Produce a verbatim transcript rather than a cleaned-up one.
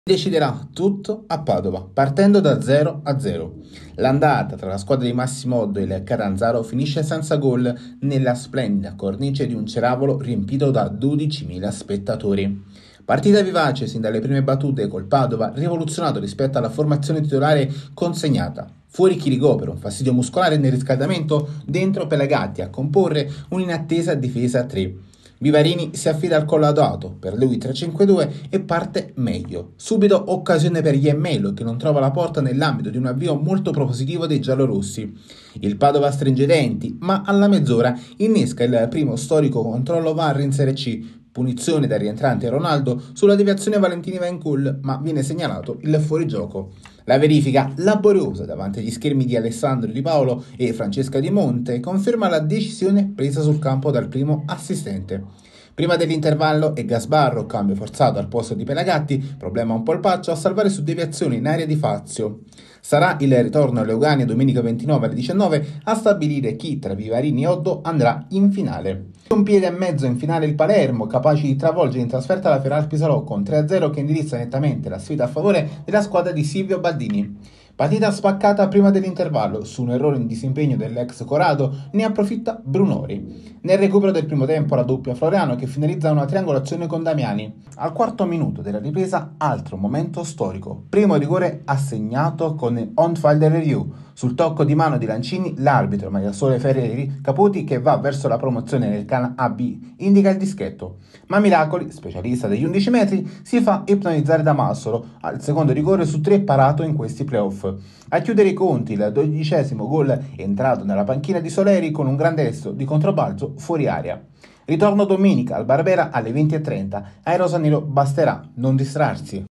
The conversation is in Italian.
Deciderà tutto a Padova, partendo da zero a zero. L'andata tra la squadra di Massimo Oddo e il Catanzaro finisce senza gol nella splendida cornice di un ceravolo riempito da dodicimila spettatori. Partita vivace sin dalle prime battute col Padova, rivoluzionato rispetto alla formazione titolare consegnata. Fuori Chirigò per un fastidio muscolare nel riscaldamento, dentro Pelagatti a comporre un'inattesa difesa a tre. Vivarini si affida al collaudato, per lui tre cinque due e parte meglio. Subito occasione per Iemmelo che non trova la porta nell'ambito di un avvio molto propositivo dei giallorossi. Il Padova stringe i denti, ma alla mezz'ora innesca il primo storico controllo V A R in Serie C. Punizione da rientrante Ronaldo sulla deviazione Valentini va in gol, ma viene segnalato il fuorigioco. La verifica laboriosa davanti agli schermi di Alessandro Di Paolo e Francesca Di Monte conferma la decisione presa sul campo dal primo assistente. Prima dell'intervallo è Gasbarro, cambio forzato al posto di Pelagatti, problema un polpaccio a salvare su deviazione in area di Fazio. Sarà il ritorno a Leugania domenica ventinove alle diciannove a stabilire chi tra Vivarini e Oddo andrà in finale. Un piede e mezzo in finale il Palermo, capace di travolgere in trasferta la Ferrari Pisalò con tre a zero che indirizza nettamente la sfida a favore della squadra di Silvio Baldini. Partita spaccata prima dell'intervallo, su un errore in disimpegno dell'ex Corrado ne approfitta Brunori. Nel recupero del primo tempo raddoppia Floriano che finalizza una triangolazione con Damiani. Al quarto minuto della ripresa altro momento storico. Primo rigore assegnato con on-file del review. Sul tocco di mano di Lancini l'arbitro Mariasole Ferreri Caputi che va verso la promozione nel Can A B indica il dischetto. Ma Miracoli, specialista degli undici metri, si fa ipnotizzare da Massolo al secondo rigore su tre parato in questi playoff. A chiudere i conti il dodicesimo gol entrato nella panchina di Soleri con un grande estro di controbalzo fuori aria. Ritorno domenica al Barbera alle venti e trenta. Ai rosanero basterà non distrarsi.